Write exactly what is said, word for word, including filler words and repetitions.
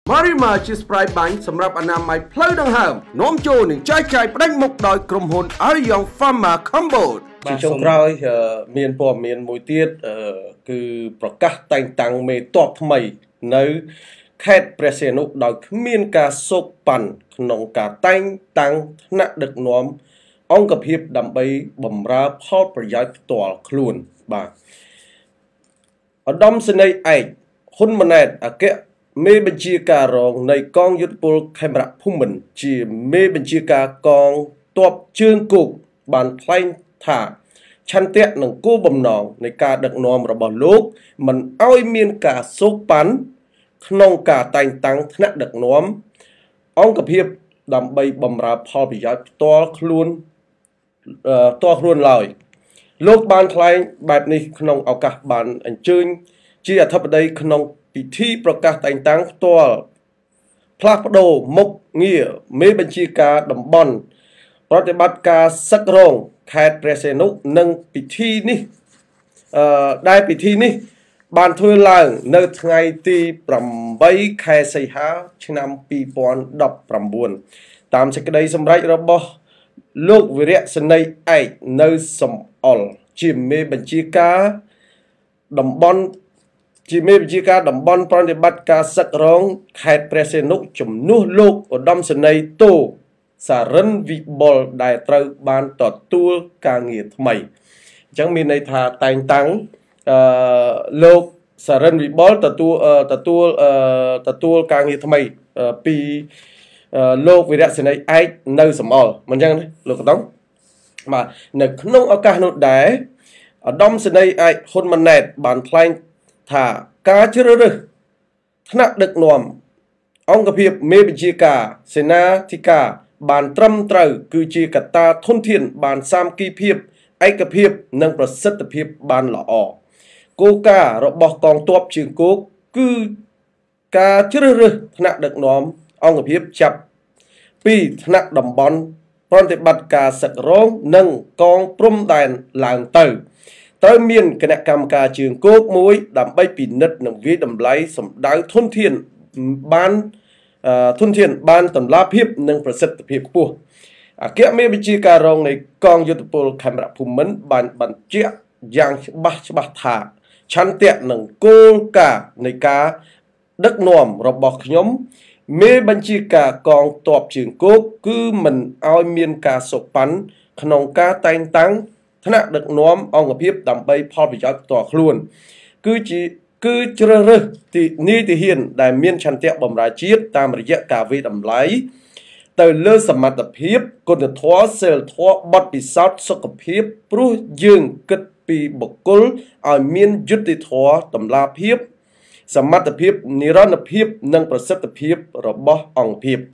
Marima ជា spray បាញ់សម្រាប់អនាម័យផ្លូវដង្ហើមនាំចូលនឹងចែកចាយផ្ដាច់មុខដោយក្រុមហ៊ុន Arion Pharma Cambodia ជាចុងក្រោយមានព័ត៌មានមួយទៀតគឺប្រកាសតែងតាំងមេតបថ្មីនៅខេត្តព្រះសីហនុដោយគ្មានការសោកប៉ាន់ក្នុងការតែងតាំងថ្នាក់ដឹកនាំអង្គភាពដើម្បីបម្រើផលប្រយោជន៍ផ្ទាល់ខ្លួនបាទឧត្តមសេនីយ៍ឯកហ៊ុនម៉ាណែតអគ្គមេបញ្ជាការរងនៃកងយុទ្ធពលខេមរៈភូមិន្ទជាមេបញ្ជាការកងទ័ពជើងគោកបានថ្លែងថាឆន្ទៈនិងគោលបំណងនៃការដឹកនាំរបស់លោកមិនឲ្យមានការសោកប៉ាន់ក្នុងការតែងតាំងថ្នាក់ដឹកនាំអង្គភាពដើម្បីបម្រើផលប្រយោជន៍ផ្ទាល់ខ្លួនផ្ទាល់ខ្លួនឡើយលោកបានថ្លែងបែបនេះក្នុងឱកាសបានអញ្ជើញជាអធិបតីក្នុងពិធីប្រកាសតែងតាំងផ្ទាល់ផ្លាស់ប្ដូរមុខងារមេបញ្ជាការតំបន់ប្រតិបត្តិការសឹករងខេត្តព្រះសីហនុនិងពិធីនេះអឺដែលពិធីនេះបានធ្វើឡើងនៅថ្ងៃទីប្រាំបីខែសីហាឆ្នាំពីរពាន់ដប់ប្រាំបួនតាមសេចក្តីសម្រេចរបស់លោកវីរៈសេនីយ៍ឯកនៅសំអល់ជាមេបញ្ជាការតំបន់ជាមេបញ្ជាការតំបន់ប្រតិបត្តិការសឹករងខេត្តព្រះសីហនុជំនួសលោកឧត្តមសេនីយ៍តូសារិនវិបុលដែលត្រូវបានទទួលការងារថ្មីអញ្ចឹងមានន័យថាតែងតាំងអឺលោកសារិនវិបុលទទួលទទួលទទួលការងារថ្មីពីលោកវីរៈសេនីយ៍ឯកនៅសំអល់មិនអញ្ចឹងលោកកតុងបាទនៅក្នុងឱកាសនោះដែរឧត្តមសេនីយ៍ឯកហ៊ុនម៉ាណែតបានថ្លែងថាការជ្រើសរើសថ្នាក់ដឹកនាំអង្គភាពមេបញ្ជាការសេនាធិការបានត្រឹមត្រូវគឺជាកត្តាធនធានបានសាមគ្គីភាពឯកភាពនិងប្រសិទ្ធភាពបានល្អគោលការណ៍របស់កងទ័ពជើងគោកគឺការជ្រើសរើសថ្នាក់ដឹកនាំអង្គភាពចាប់ពីថ្នាក់តំបន់ប្រតិបត្តិការសឹករងនិងកងព្រំដែនឡើងទៅត្រូវមានគណៈកម្មការជើងគោកមួយដើម្បីពិនិត្យនិងវិយតម្លៃសម្ដៅធនធានបានធនធានបានតម្លាភាពនិងប្រសិទ្ធភាពខ្ពស់អគ្គមេបញ្ជាការរងនៃកងយុទ្ធពលខេមរៈភូមិន្ទបានបញ្ជាក់យ៉ាងច្បាស់ច្បាស់ថាឆន្ទៈនិងគោលការណ៍នៃការដឹកនាំរបស់ខ្ញុំមេបញ្ជាការកងទ័ពជើងគោកគឺមិនឲ្យមានការសោកប៉ាន់ក្នុងការតែងតាំងថ្នាក់ដឹកនាំអង្គភាពដើម្បីផលប្រយោជន៍ផ្ទាល់ខ្លួនគឺជាគឺជ្រើសរើសទីនីតិហ៊ានដែលមានឆន្ទៈបម្រើជាតិតាមរយៈការវិតម្លៃទៅលើសមត្ថភាពគុណធម៌សិលធម៌បទពិសោធន៍សុខភាពព្រោះយើងគិតពីបុគ្គលឲ្យមានយុត្តិធម៌តម្លាភាពសមត្ថភាពនិរន្តរភាពនិងប្រសិទ្ធភាពរបស់អង្គភាព